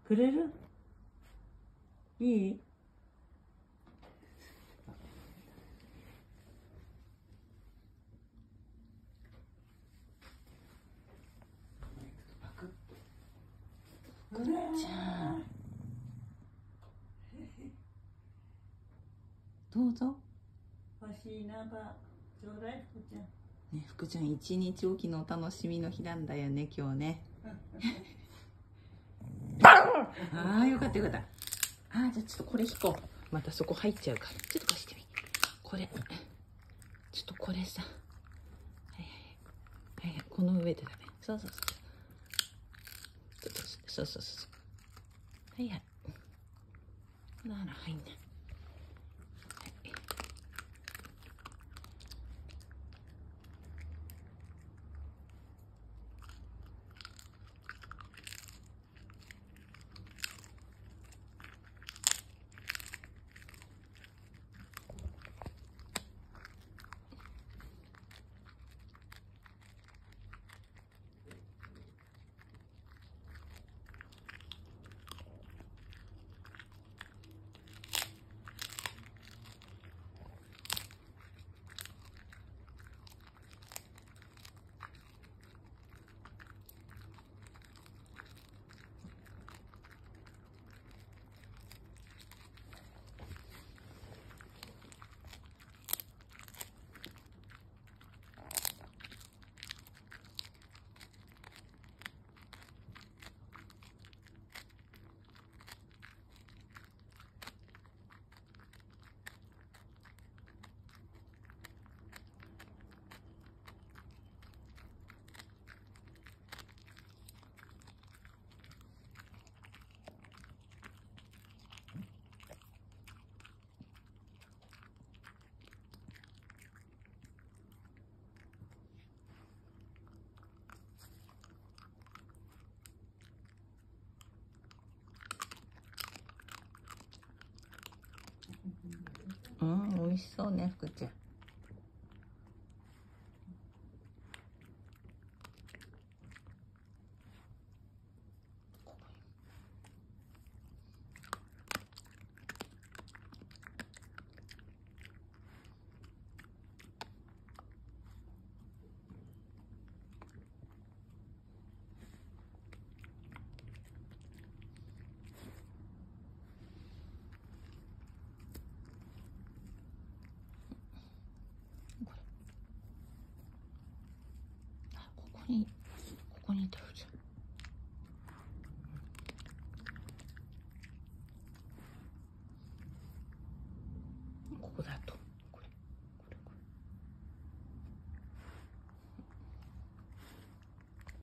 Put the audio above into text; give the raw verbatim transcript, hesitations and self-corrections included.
くれる？いい？ 福ちゃん、どうぞ。 欲しいなば、ちょうだい、福ちゃん。 ね、福ちゃん一日おきのお楽しみの日なんだよね、今日ね。ああ、よかったよかった。ああ、じゃあちょっとこれ引こう。またそこ入っちゃうから。ちょっと貸してみ。これ。ちょっとこれさ。はいはい。はいはい。この上でだね。そうそうそう。そうそうそう。はいはい。なら入んない。うん、美味しそうね、福ちゃん。これ。あ、ここに。